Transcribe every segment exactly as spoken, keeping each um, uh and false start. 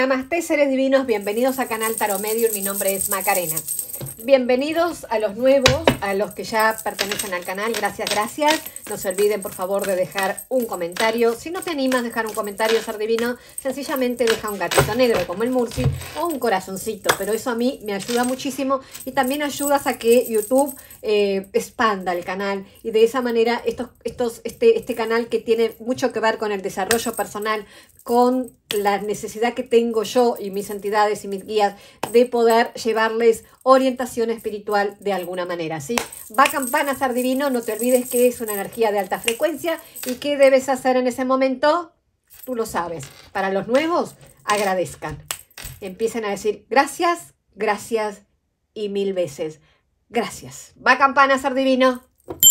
Namaste, seres divinos, bienvenidos a Canal Tarot Medium, mi nombre es Macarena. Bienvenidos a los nuevos, a los que ya pertenecen al canal, gracias, gracias. No se olviden, por favor, de dejar un comentario. Si no te animas a dejar un comentario, ser divino, sencillamente deja un gatito negro como el Murci o un corazoncito, pero eso a mí me ayuda muchísimo y también ayudas a que YouTube eh, expanda el canal y de esa manera estos, estos, este, este canal que tiene mucho que ver con el desarrollo personal, con la necesidad que tengo yo y mis entidades y mis guías de poder llevarles orientación espiritual de alguna manera, ¿sí? Va campana, ser divino, no te olvides que es una energía de alta frecuencia y qué debes hacer en ese momento, tú lo sabes. Para los nuevos, agradezcan. Empiecen a decir gracias, gracias y mil veces gracias. Va campana, ser divino.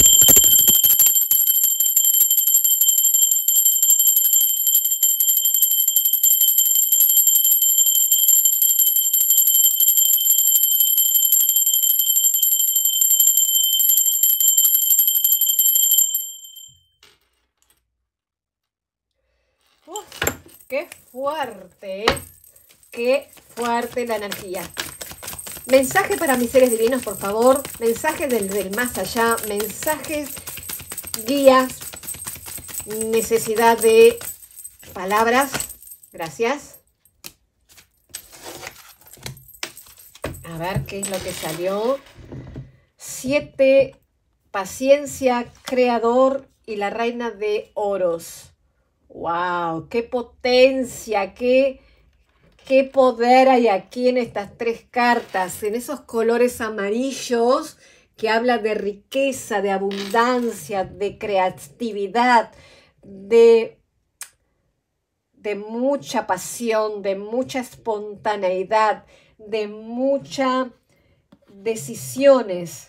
Uf, qué fuerte, ¿eh? Qué fuerte la energía. Mensaje para mis seres divinos, por favor. Mensajes del, del más allá. Mensajes, guías. Necesidad de palabras. Gracias. A ver qué es lo que salió. Siete, paciencia, creador y la reina de oros. ¡Wow! ¡Qué potencia! ¡Qué, qué poder hay aquí en estas tres cartas! En esos colores amarillos que hablan de riqueza, de abundancia, de creatividad, de, de mucha pasión, de mucha espontaneidad, de muchas decisiones.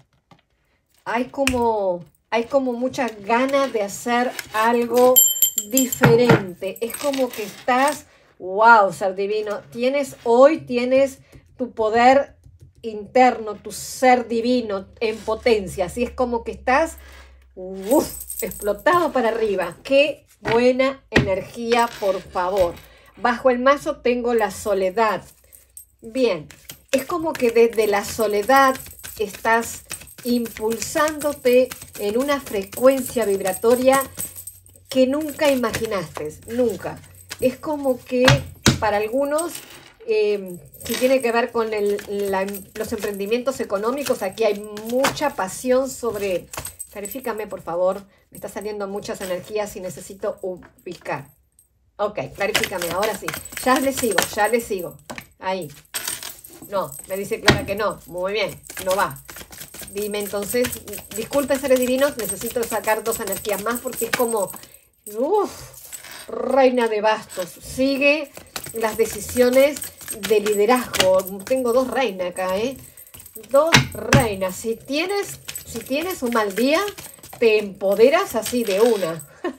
Hay como, hay como muchas ganas de hacer algo diferente. Es como que estás, wow, ser divino, tienes hoy, tienes tu poder interno, tu ser divino en potencia, así es como que estás uf, explotado para arriba. Qué buena energía, por favor. Bajo el mazo tengo la soledad. Bien, es como que desde la soledad estás impulsándote en una frecuencia vibratoria que nunca imaginaste, nunca. Es como que para algunos, eh, si tiene que ver con el, la, los emprendimientos económicos, aquí hay mucha pasión sobre... Clarifícame, por favor, me está saliendo muchas energías y necesito ubicar. Ok, clarifícame, ahora sí. Ya le sigo, ya le sigo. Ahí. No, me dice Clara que no. Muy bien, no va. Dime entonces, disculpen seres divinos, necesito sacar dos energías más porque es como... Uf, reina de bastos. Sigue las decisiones de liderazgo. Tengo dos reinas acá, ¿eh? Dos reinas. Si tienes, si tienes un mal día, te empoderas así de una.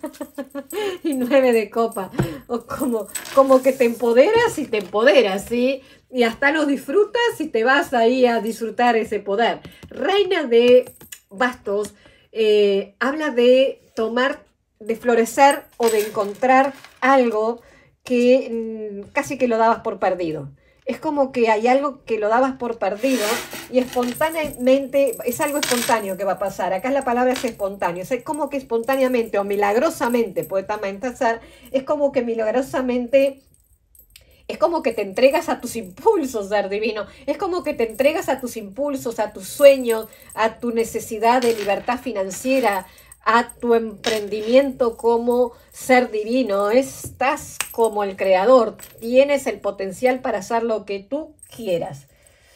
Y nueve de copa. O como, como que te empoderas y te empoderas, ¿sí? Y hasta lo disfrutas y te vas ahí a disfrutar ese poder. Reina de bastos eh, habla de tomar, de florecer o de encontrar algo que mmm, casi que lo dabas por perdido. Es como que hay algo que lo dabas por perdido y espontáneamente, es algo espontáneo que va a pasar. Acá la palabra es espontáneo. Es como que espontáneamente o milagrosamente puede también pasar. Es como que milagrosamente... Es como que te entregas a tus impulsos, ser divino. Es como que te entregas a tus impulsos, a tus sueños, a tu necesidad de libertad financiera, a tu emprendimiento como ser divino. Estás como el creador. Tienes el potencial para hacer lo que tú quieras.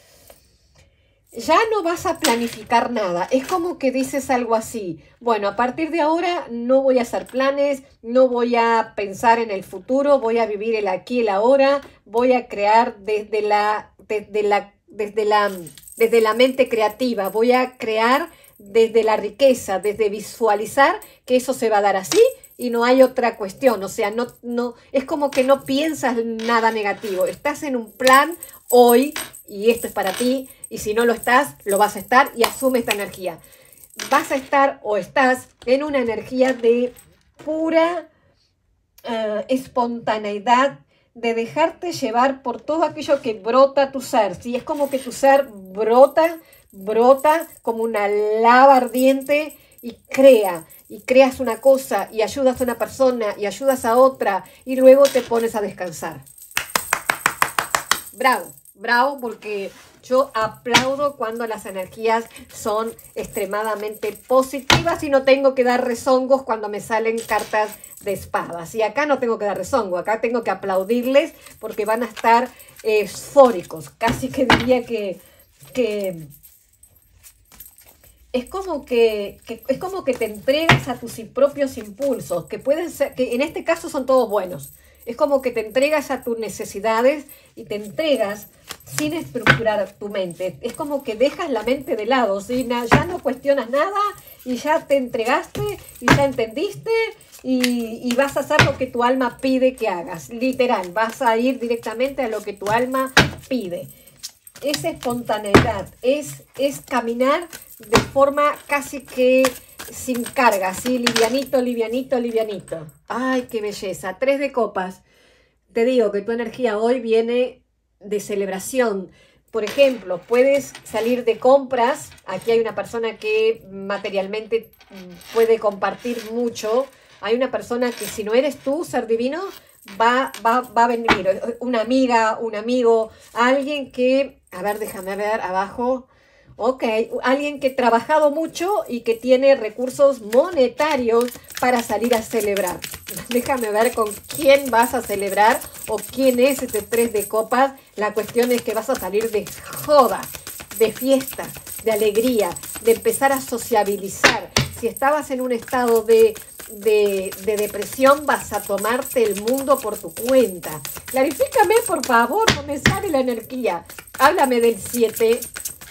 Ya no vas a planificar nada. Es como que dices algo así. Bueno, a partir de ahora no voy a hacer planes, no voy a pensar en el futuro, voy a vivir el aquí y el ahora, voy a crear desde la, desde la, desde la, desde la mente creativa, voy a crear desde la riqueza, desde visualizar que eso se va a dar así y no hay otra cuestión. O sea, no, no, es como que no piensas nada negativo. Estás en un plan hoy y esto es para ti. Y si no lo estás, lo vas a estar y asume esta energía. Vas a estar o estás en una energía de pura uh, espontaneidad, de dejarte llevar por todo aquello que brota tu ser, ¿sí? Es como que tu ser brota, brota como una lava ardiente y crea, y creas una cosa, y ayudas a una persona, y ayudas a otra, y luego te pones a descansar. Bravo, bravo, porque yo aplaudo cuando las energías son extremadamente positivas y no tengo que dar rezongos cuando me salen cartas de espadas. Y acá no tengo que dar rezongo, acá tengo que aplaudirles porque van a estar eufóricos. Casi que diría que, que es como que, que es como que te entregas a tus propios impulsos, que pueden ser, que en este caso son todos buenos. Es como que te entregas a tus necesidades y te entregas sin estructurar tu mente. Es como que dejas la mente de lado, ¿sí? Ya no cuestionas nada y ya te entregaste y ya entendiste y, y vas a hacer lo que tu alma pide que hagas. Literal, vas a ir directamente a lo que tu alma pide. Es espontaneidad, es, es caminar de forma casi que sin carga, ¿sí? Livianito, livianito, livianito. ¡Ay, qué belleza! Tres de copas. Te digo que tu energía hoy viene de celebración. Por ejemplo, puedes salir de compras. Aquí hay una persona que materialmente puede compartir mucho. Hay una persona que si no eres tú, ser divino, va, va, va a venir. Una amiga, un amigo, alguien que... A ver, déjame ver abajo... Ok, alguien que ha trabajado mucho y que tiene recursos monetarios para salir a celebrar. Déjame ver con quién vas a celebrar o quién es este tres de copas. La cuestión es que vas a salir de joda, de fiesta, de alegría, de empezar a sociabilizar. Si estabas en un estado de, de, de depresión, vas a tomarte el mundo por tu cuenta. Clarifícame, por favor, no me sale la energía. Háblame del siete.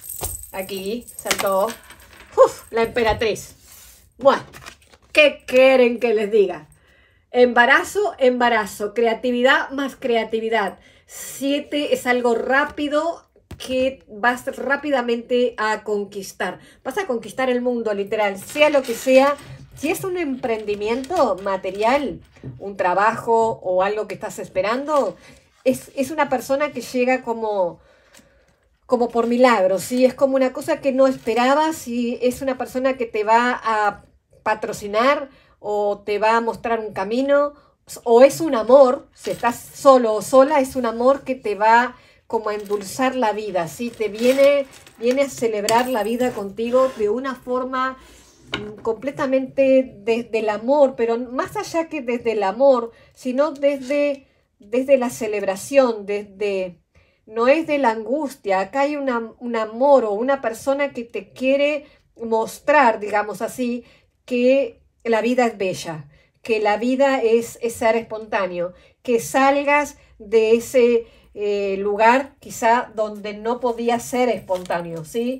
Aquí, saltó. Uf, la emperatriz. Bueno, ¿qué quieren que les diga? Embarazo, embarazo. Creatividad más creatividad. Siete es algo rápido que vas rápidamente a conquistar. Vas a conquistar el mundo, literal. Sea lo que sea. Si es un emprendimiento material, un trabajo o algo que estás esperando, es, es una persona que llega como... como por milagro, ¿sí? Es como una cosa que no esperabas y es una persona que te va a patrocinar o te va a mostrar un camino o es un amor, si estás solo o sola, es un amor que te va como a endulzar la vida, ¿sí? Te viene, viene a celebrar la vida contigo de una forma completamente desde el amor, pero más allá que desde el amor, sino desde, desde la celebración, desde... No es de la angustia, acá hay una, un amor o una persona que te quiere mostrar, digamos así, que la vida es bella, que la vida es, es ser espontáneo, que salgas de ese eh, lugar quizá donde no podía ser espontáneo, ¿sí?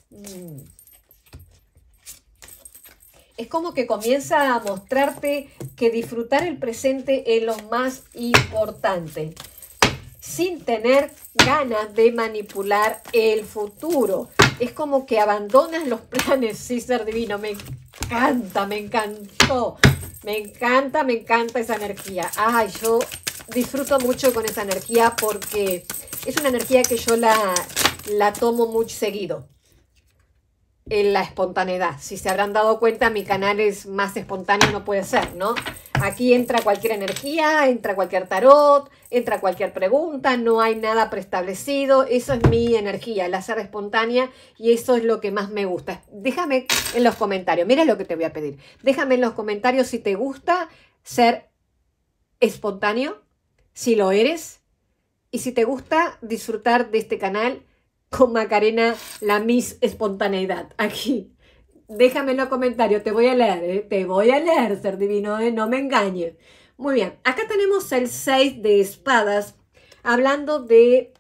Es como que comienza a mostrarte que disfrutar el presente es lo más importante, sin tener ganas de manipular el futuro. Es como que abandonas los planes, sí, ser divino. Me encanta, me encantó. Me encanta, me encanta esa energía. Ay, yo disfruto mucho con esa energía porque es una energía que yo la, la tomo muy seguido. En la espontaneidad. Si se habrán dado cuenta, mi canal es más espontáneo, no puede ser, ¿no? Aquí entra cualquier energía, entra cualquier tarot, entra cualquier pregunta, no hay nada preestablecido. Eso es mi energía, la ser espontánea, y eso es lo que más me gusta. Déjame en los comentarios, mira lo que te voy a pedir. Déjame en los comentarios si te gusta ser espontáneo, si lo eres, y si te gusta disfrutar de este canal con Macarena, la Miss Espontaneidad. Aquí, déjame en los comentarios, te voy a leer, ¿eh? Te voy a leer, ser divino, ¿eh? No me engañes. Muy bien, acá tenemos el seis de espadas, hablando de...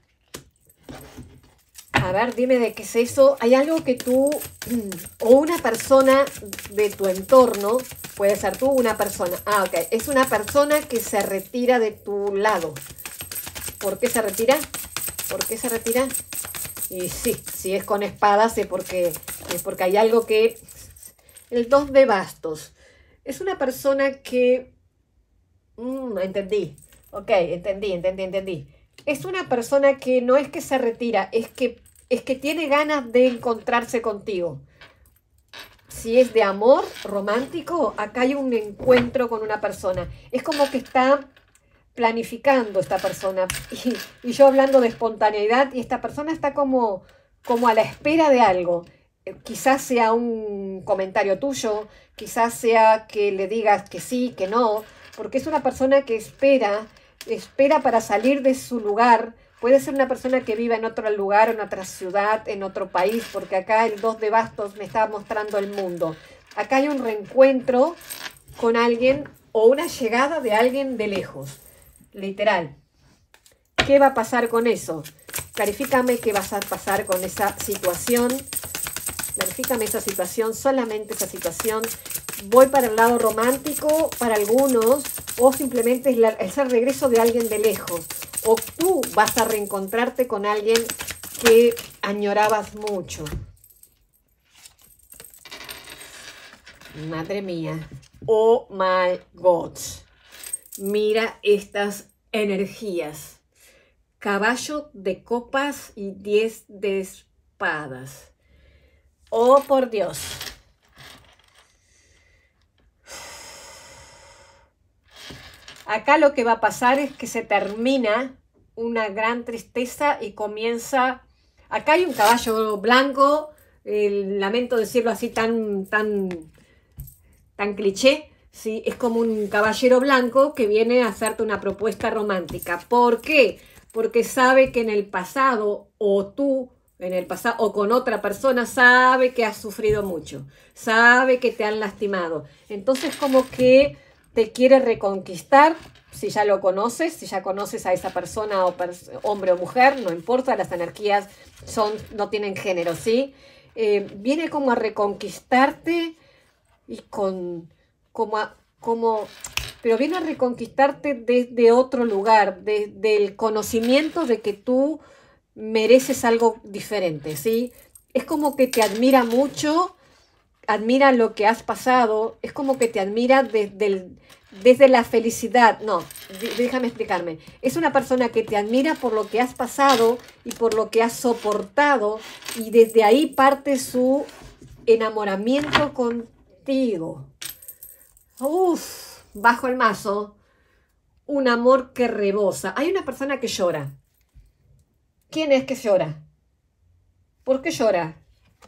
A ver, dime de qué es eso. Hay algo que tú, o una persona de tu entorno, puede ser tú, una persona. Ah, ok, es una persona que se retira de tu lado. ¿Por qué se retira? ¿Por qué se retira? Y sí, si es con espadas es porque, es porque hay algo que... El dos de bastos. Es una persona que... Mmm, entendí. Ok, entendí, entendí, entendí. Es una persona que no es que se retira, es que, es que tiene ganas de encontrarse contigo. Si es de amor romántico, acá hay un encuentro con una persona. Es como que está planificando esta persona. Y, y yo hablando de espontaneidad, y esta persona está como, como a la espera de algo. Eh, Quizás sea un comentario tuyo, quizás sea que le digas que sí, que no, porque es una persona que espera, espera para salir de su lugar. Puede ser una persona que viva en otro lugar, en otra ciudad, en otro país, porque acá el dos de bastos me está mostrando el mundo. Acá hay un reencuentro con alguien o una llegada de alguien de lejos, literal. ¿Qué va a pasar con eso? Clarifícame qué vas a pasar con esa situación. Clarifícame esa situación, solamente esa situación. Voy para el lado romántico para algunos, o simplemente es, la, es el regreso de alguien de lejos. O tú vas a reencontrarte con alguien que añorabas mucho. Madre mía. Oh my God. Mira estas energías. Caballo de copas y diez de espadas. Oh, por Dios. Acá lo que va a pasar es que se termina una gran tristeza y comienza... Acá hay un caballo blanco, eh, lamento decirlo así tan, tan, tan cliché, ¿sí? Es como un caballero blanco que viene a hacerte una propuesta romántica. ¿Por qué? Porque sabe que en el pasado, o tú, en el pasado, o con otra persona, sabe que has sufrido mucho, sabe que te han lastimado. Entonces como que te quiere reconquistar, si ya lo conoces, si ya conoces a esa persona, o pers hombre o mujer, no importa, las energías son, no tienen género, ¿sí? Eh, viene como a reconquistarte y con, como, a, como, pero viene a reconquistarte desde otro lugar, desde el conocimiento de que tú mereces algo diferente, ¿sí? Es como que te admira mucho, admira lo que has pasado, es como que te admira desde, el, desde la felicidad. No, déjame explicarme. Es una persona que te admira por lo que has pasado y por lo que has soportado, y desde ahí parte su enamoramiento contigo. Uf, bajo el mazo, un amor que rebosa. Hay una persona que llora. ¿Quién es que llora? ¿Por qué llora?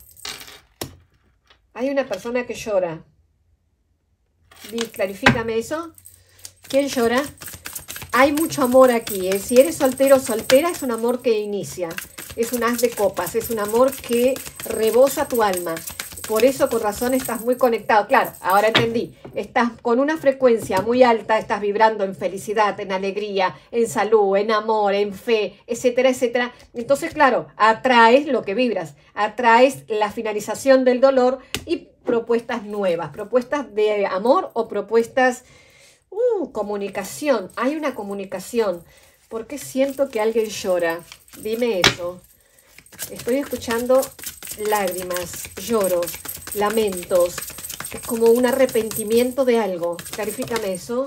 Hay una persona que llora. Clarifícame eso. ¿Quién llora? Hay mucho amor aquí, ¿eh? Si eres soltero o soltera, es un amor que inicia. Es un as de copas. Es un amor que rebosa tu alma. Por eso, con razón, estás muy conectado. Claro, ahora entendí. Estás con una frecuencia muy alta, estás vibrando en felicidad, en alegría, en salud, en amor, en fe, etcétera, etcétera. Entonces, claro, atraes lo que vibras. Atraes la finalización del dolor y propuestas nuevas. Propuestas de amor o propuestas... Uh, comunicación. Hay una comunicación. ¿Por qué siento que alguien llora? Dime eso. Estoy escuchando lágrimas, lloros, lamentos. Es como un arrepentimiento de algo. Clarifícame eso.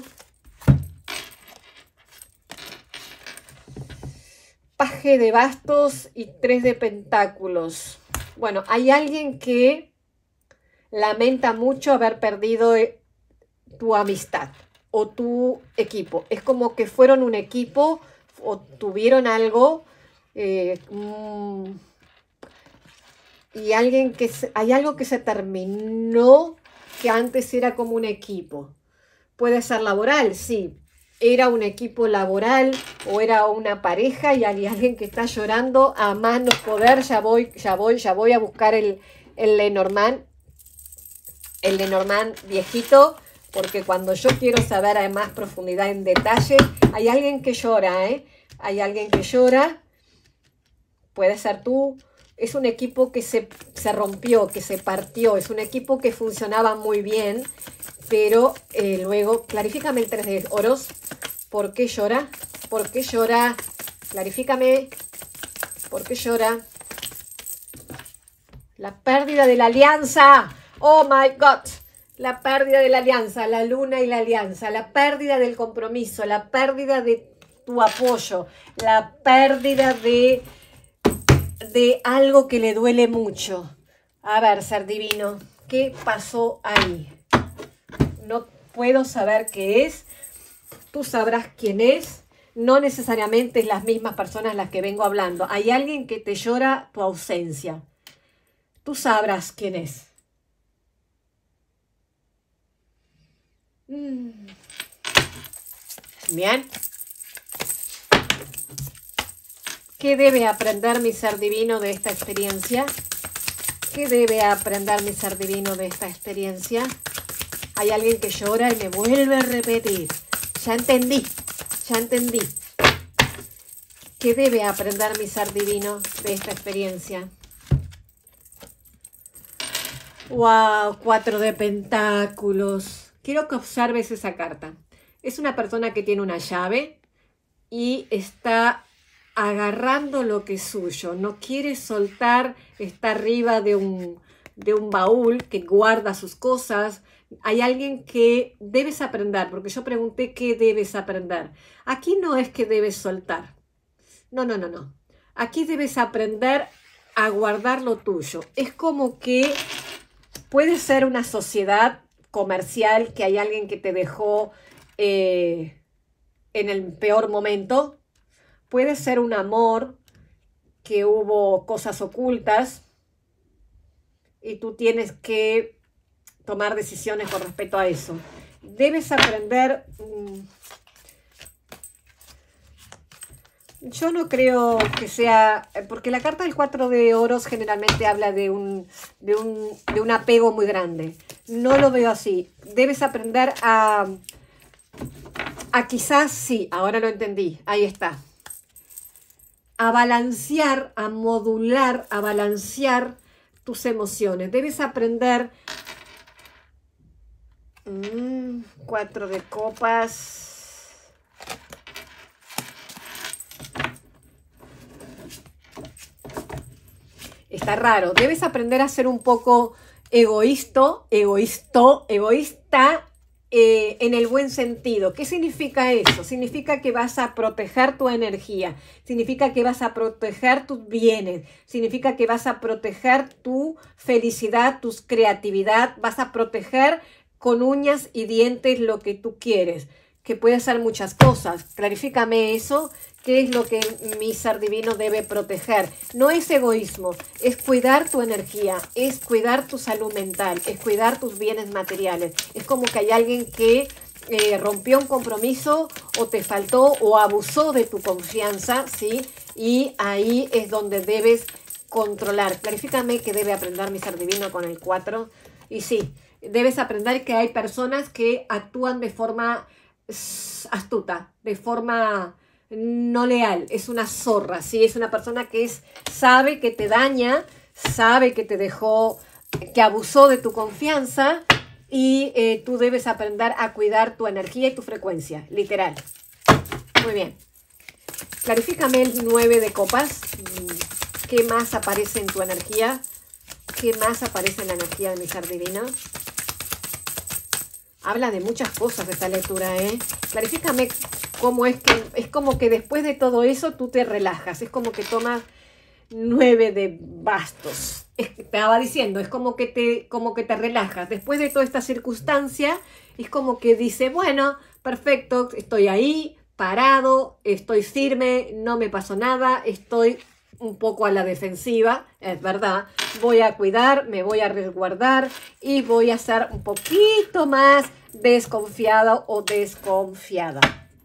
Paje de bastos y tres de pentáculos. Bueno, hay alguien que lamenta mucho haber perdido tu amistad o tu equipo. Es como que fueron un equipo o tuvieron algo... Eh, mmm, y alguien que se, hay algo que se terminó, que antes era como un equipo. Puede ser laboral, sí. Era un equipo laboral o era una pareja y hay alguien que está llorando a más no poder. Ya voy, ya voy, ya voy a buscar el, el Lenormand. El Lenormand viejito, porque cuando yo quiero saber a más profundidad en detalle, hay alguien que llora, ¿eh? Hay alguien que llora. Puede ser tú. Es un equipo que se, se rompió, que se partió. Es un equipo que funcionaba muy bien, pero eh, luego, clarifícame el tres de oros. ¿Por qué llora? ¿Por qué llora? Clarifícame. ¿Por qué llora? La pérdida de la alianza. Oh my God. La pérdida de la alianza, la luna y la alianza, la pérdida del compromiso, la pérdida de tu apoyo, la pérdida de, de algo que le duele mucho. A ver, ser divino, ¿qué pasó ahí? No puedo saber qué es, tú sabrás quién es, no necesariamente es las mismas personas las que vengo hablando. Hay alguien que te llora tu ausencia, tú sabrás quién es. Bien. ¿Qué debe aprender mi ser divino de esta experiencia? ¿Qué debe aprender mi ser divino de esta experiencia? Hay alguien que llora y me vuelve a repetir. Ya entendí, ya entendí. ¿Qué debe aprender mi ser divino de esta experiencia? ¡Wow! Cuatro de pentáculos. Quiero que observes esa carta. Es una persona que tiene una llave y está agarrando lo que es suyo. No quiere soltar, está arriba de un, de un baúl que guarda sus cosas. Hay alguien que debes aprender, porque yo pregunté qué debes aprender. Aquí no es que debes soltar. No, no, no, no. Aquí debes aprender a guardar lo tuyo. Es como que puede ser una sociedad comercial, que hay alguien que te dejó eh, en el peor momento. Puede ser un amor, que hubo cosas ocultas y tú tienes que tomar decisiones con respecto a eso. Debes aprender. Mmm, yo no creo que sea, porque la carta del cuatro de oros generalmente habla de un, de un, de un apego muy grande. No lo veo así. Debes aprender a, a quizás, sí, ahora lo entendí, ahí está. A balancear, a modular, a balancear tus emociones. Debes aprender. Mmm, cuatro de copas. Está raro. Debes aprender a ser un poco egoísta, egoísta, egoísta eh, en el buen sentido. ¿Qué significa eso? Significa que vas a proteger tu energía. Significa que vas a proteger tus bienes. Significa que vas a proteger tu felicidad, tu creatividad. Vas a proteger con uñas y dientes lo que tú quieres. Que puede ser muchas cosas. Clarifícame eso. ¿Qué es lo que mi ser divino debe proteger? No es egoísmo, es cuidar tu energía, es cuidar tu salud mental, es cuidar tus bienes materiales. Es como que hay alguien que eh, rompió un compromiso o te faltó o abusó de tu confianza, ¿sí? Y ahí es donde debes controlar. Clarifícame qué debe aprender mi ser divino con el cuatro. Y sí, debes aprender que hay personas que actúan de forma astuta, de forma no leal, es una zorra, ¿sí? Es una persona que es, sabe que te daña, sabe que te dejó, que abusó de tu confianza y eh, tú debes aprender a cuidar tu energía y tu frecuencia, literal. Muy bien. Clarifícame el nueve de copas. ¿Qué más aparece en tu energía? ¿Qué más aparece en la energía de mi ser divino? Habla de muchas cosas esta lectura, ¿eh? Clarifícame cómo es que, es como que después de todo eso tú te relajas. Es como que tomas nueve de bastos. Es, te estaba diciendo, es como que, te, como que te relajas. Después de toda esta circunstancia, es como que dice, bueno, perfecto, estoy ahí, parado, estoy firme, no me pasó nada, estoy un poco a la defensiva, es verdad, voy a cuidar, me voy a resguardar y voy a ser un poquito más desconfiada o desconfiada.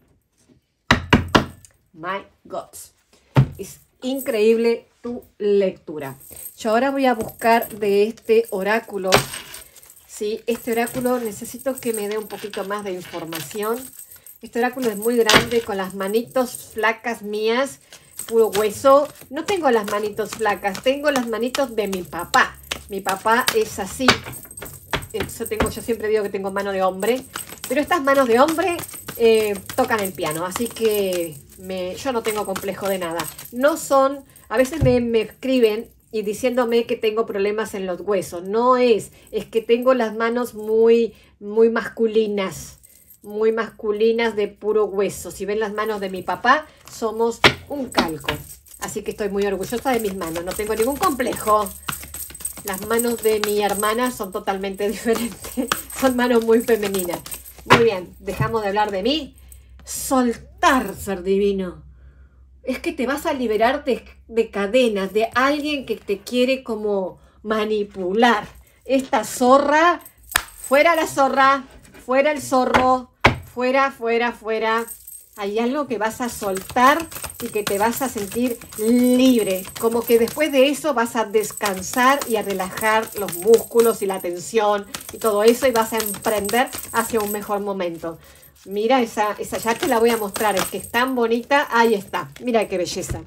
My God, es increíble tu lectura. Yo ahora voy a buscar de este oráculo, ¿sí? Este oráculo necesito que me dé un poquito más de información. Este oráculo es muy grande, con las manitos flacas mías, puro hueso. No tengo las manitos flacas, tengo las manitos de mi papá. Mi papá es así. Yo, tengo, yo siempre digo que tengo mano de hombre, pero estas manos de hombre eh, tocan el piano, así que me, yo no tengo complejo de nada. No son, a veces me, me escriben y diciéndome que tengo problemas en los huesos. No es, es que tengo las manos muy, muy masculinas, muy masculinas de puro hueso. Si ven las manos de mi papá, somos un calco. Así que estoy muy orgullosa de mis manos, no tengo ningún complejo. Las manos de mi hermana son totalmente diferentes, son manos muy femeninas. Muy bien, dejamos de hablar de mí. Soltar, ser divino. Es que te vas a liberar de, de cadenas, de alguien que te quiere como manipular. Esta zorra, fuera la zorra, fuera el zorro, fuera, fuera, fuera. Hay algo que vas a soltar y que te vas a sentir libre. Como que después de eso vas a descansar y a relajar los músculos y la tensión y todo eso y vas a emprender hacia un mejor momento. Mira, esa, esa ya te la voy a mostrar, es que es tan bonita. Ahí está, mira qué belleza.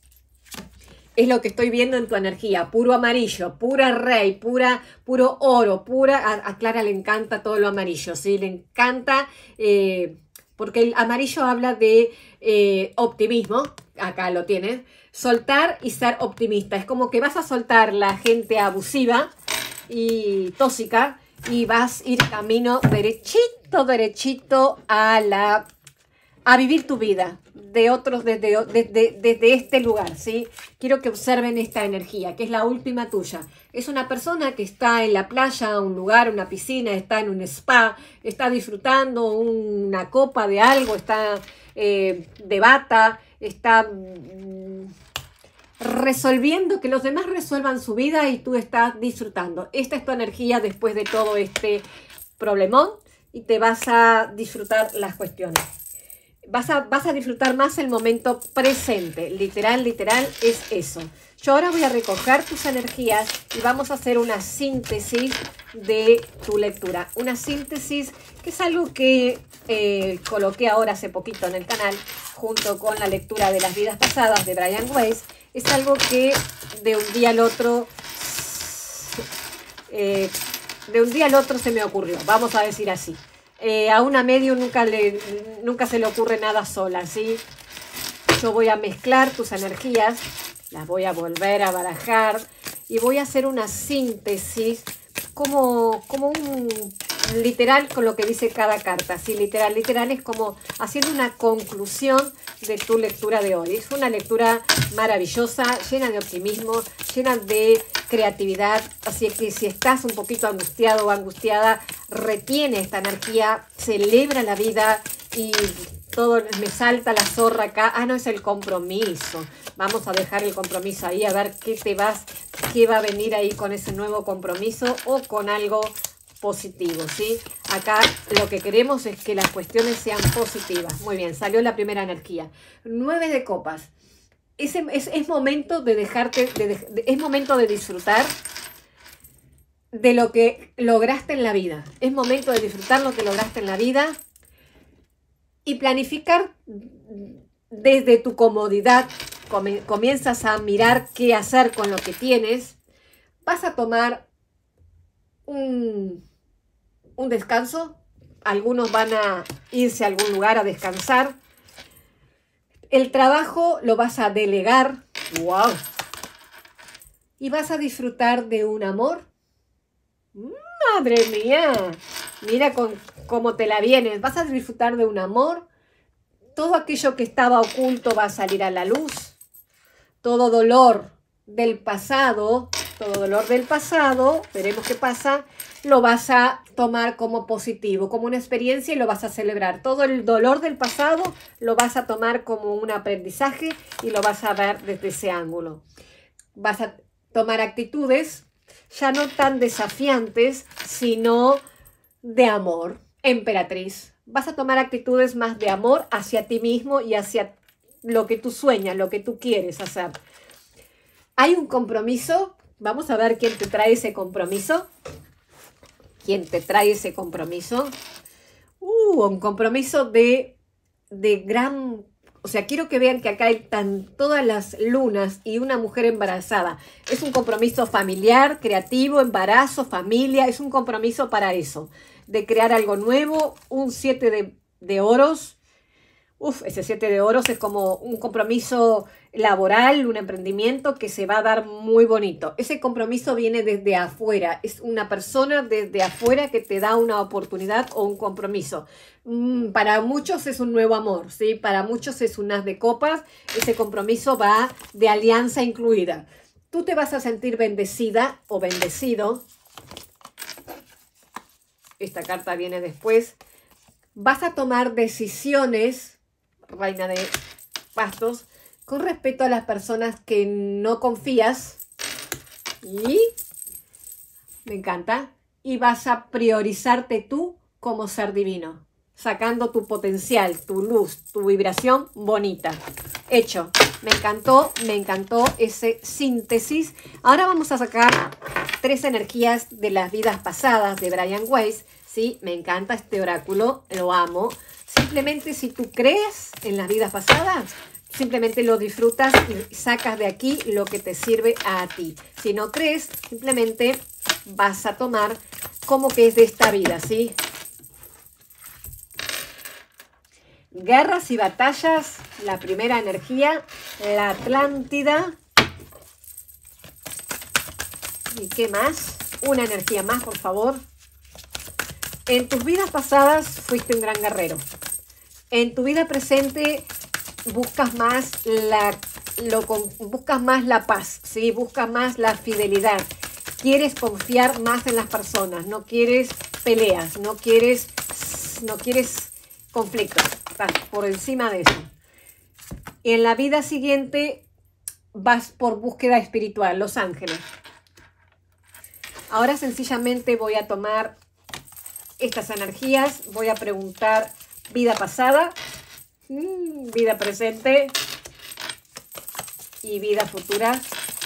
Es lo que estoy viendo en tu energía, puro amarillo, pura rey, pura, puro oro, pura... A, a Clara le encanta todo lo amarillo, ¿sí? Le encanta, eh, porque el amarillo habla de eh, optimismo, acá lo tienes, soltar y ser optimista. Es como que vas a soltar la gente abusiva y tóxica, y vas a ir camino derechito, derechito a la a vivir tu vida de otros desde, desde, desde este lugar, ¿sí? Quiero que observen esta energía, que es la última tuya. Es una persona que está en la playa, un lugar, una piscina, está en un spa, está disfrutando una copa de algo, está eh, de bata, está... Mm, resolviendo, que los demás resuelvan su vida y tú estás disfrutando. Esta es tu energía después de todo este problemón y te vas a disfrutar las cuestiones. Vas a, vas a disfrutar más el momento presente. Literal, literal es eso. Yo ahora voy a recoger tus energías y vamos a hacer una síntesis de tu lectura. Una síntesis que es algo que eh, coloqué ahora hace poquito en el canal junto con la lectura de las vidas pasadas de Brian Weiss. Es algo que de un día al otro, eh, de un día al otro se me ocurrió, vamos a decir así. Eh, a una medium nunca, le, nunca se le ocurre nada sola, ¿sí? Yo voy a mezclar tus energías, las voy a volver a barajar y voy a hacer una síntesis como, como un literal con lo que dice cada carta. Sí, literal, literal es como haciendo una conclusión de tu lectura de hoy. Es una lectura maravillosa, llena de optimismo, llena de creatividad. Así que si estás un poquito angustiado o angustiada, retiene esta energía, celebra la vida y todo, me salta la zorra acá. Ah, no, es el compromiso. Vamos a dejar el compromiso ahí, a ver qué te vas, qué va a venir ahí con ese nuevo compromiso o con algo positivo, ¿sí? Acá lo que queremos es que las cuestiones sean positivas. Muy bien, salió la primera energía. Nueve de copas. Es, es, es momento de dejarte, de, de, es momento de disfrutar de lo que lograste en la vida. Es momento de disfrutar lo que lograste en la vida y planificar desde tu comodidad. Comienzas a mirar qué hacer con lo que tienes. Vas a tomar un, un descanso. Algunos van a irse a algún lugar a descansar. El trabajo lo vas a delegar. ¡Wow! Y vas a disfrutar de un amor. ¡Madre mía! Mira con, cómo te la vienes. Vas a disfrutar de un amor. Todo aquello que estaba oculto va a salir a la luz. Todo dolor del pasado, todo dolor del pasado, veremos qué pasa, lo vas a tomar como positivo, como una experiencia y lo vas a celebrar. Todo el dolor del pasado lo vas a tomar como un aprendizaje y lo vas a ver desde ese ángulo. Vas a tomar actitudes ya no tan desafiantes, sino de amor. Emperatriz, vas a tomar actitudes más de amor hacia ti mismo y hacia lo que tú sueñas, lo que tú quieres hacer. Hay un compromiso. Vamos a ver quién te trae ese compromiso. ¿Quién te trae ese compromiso? Uh, un compromiso de, de gran... O sea, quiero que vean que acá hay tan, todas las lunas y una mujer embarazada. Es un compromiso familiar, creativo, embarazo, familia. Es un compromiso para eso. De crear algo nuevo. Un siete de, de oros. Uf, ese siete de oros es como un compromiso laboral, un emprendimiento que se va a dar muy bonito. Ese compromiso viene desde afuera, es una persona desde afuera que te da una oportunidad o un compromiso. Mm, para muchos es un nuevo amor, ¿sí? Para muchos es un as de copas, ese compromiso va de alianza incluida. Tú te vas a sentir bendecida o bendecido. Esta carta viene después. Vas a tomar decisiones, Reina de Bastos, con respecto a las personas que no confías. Y me encanta. Y vas a priorizarte tú como ser divino, sacando tu potencial, tu luz, tu vibración bonita. Hecho. Me encantó, me encantó ese síntesis. Ahora vamos a sacar tres energías de las vidas pasadas de Brian Weiss. Sí, me encanta este oráculo, lo amo. Simplemente si tú crees en las vidas pasadas, simplemente lo disfrutas y sacas de aquí lo que te sirve a ti. Si no crees, simplemente vas a tomar como que es de esta vida, ¿sí? Guerras y batallas, la primera energía, la Atlántida. ¿Y qué más? Una energía más, por favor. En tus vidas pasadas fuiste un gran guerrero. En tu vida presente buscas más la, lo, buscas más la paz, ¿sí? Buscas más la fidelidad. Quieres confiar más en las personas, no quieres peleas, no quieres, no quieres conflictos. Estás por encima de eso. Y en la vida siguiente vas por búsqueda espiritual, los ángeles. Ahora sencillamente voy a tomar estas energías, voy a preguntar vida pasada, vida presente y vida futura.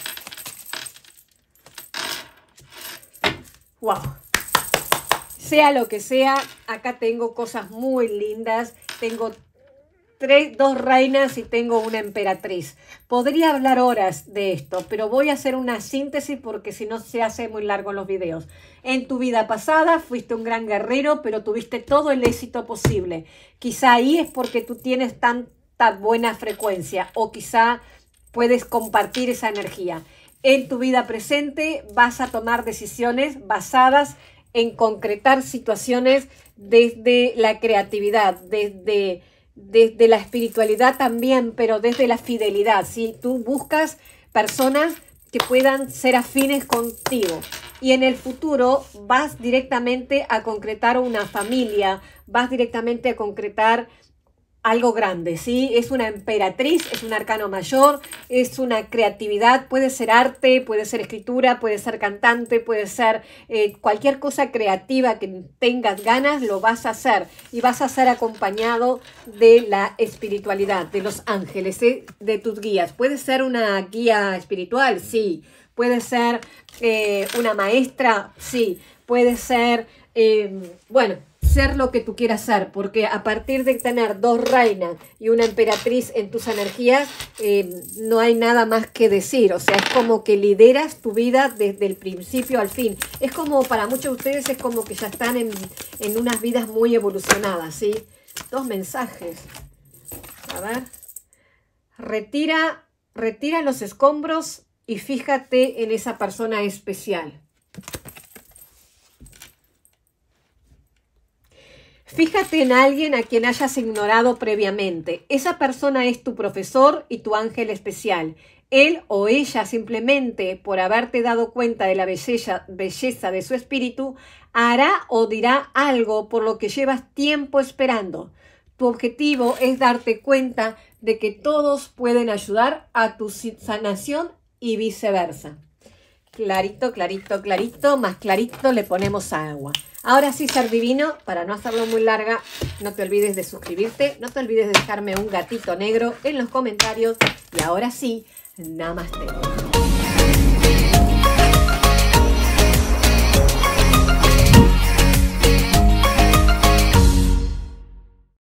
Wow. Sea lo que sea, acá tengo cosas muy lindas. Tengo tres, dos reinas y tengo una emperatriz. Podría hablar horas de esto, pero voy a hacer una síntesis porque si no se hace muy largo los videos. En tu vida pasada fuiste un gran guerrero, pero tuviste todo el éxito posible. Quizá ahí es porque tú tienes tanta buena frecuencia o quizá puedes compartir esa energía. En tu vida presente vas a tomar decisiones basadas en concretar situaciones desde la creatividad, desde... desde la espiritualidad también, pero desde la fidelidad, ¿sí? Tú buscas personas que puedan ser afines contigo. Y en el futuro vas directamente a concretar una familia, vas directamente a concretar algo grande, ¿sí? Es una emperatriz, es un arcano mayor, es una creatividad, puede ser arte, puede ser escritura, puede ser cantante, puede ser eh, cualquier cosa creativa que tengas ganas, lo vas a hacer. Y vas a ser acompañado de la espiritualidad, de los ángeles, ¿sí? De tus guías. Puede ser una guía espiritual, sí. Puede ser eh, una maestra, sí. Puede ser, eh, bueno... ser lo que tú quieras ser, porque a partir de tener dos reinas y una emperatriz en tus energías, eh, no hay nada más que decir. O sea, es como que lideras tu vida desde el principio al fin. Es como, para muchos de ustedes, es como que ya están en, en unas vidas muy evolucionadas, ¿sí? Dos mensajes. A ver. Retira, retira los escombros y fíjate en esa persona especial. Fíjate en alguien a quien hayas ignorado previamente. Esa persona es tu profesor y tu ángel especial. Él o ella, simplemente por haberte dado cuenta de la belleza, belleza de su espíritu, hará o dirá algo por lo que llevas tiempo esperando. Tu objetivo es darte cuenta de que todos pueden ayudar a tu sanación y viceversa. Clarito, clarito, clarito, más clarito le ponemos agua. Ahora sí, ser divino, para no hacerlo muy larga, no te olvides de suscribirte, no te olvides de dejarme un gatito negro en los comentarios. Y ahora sí, namaste.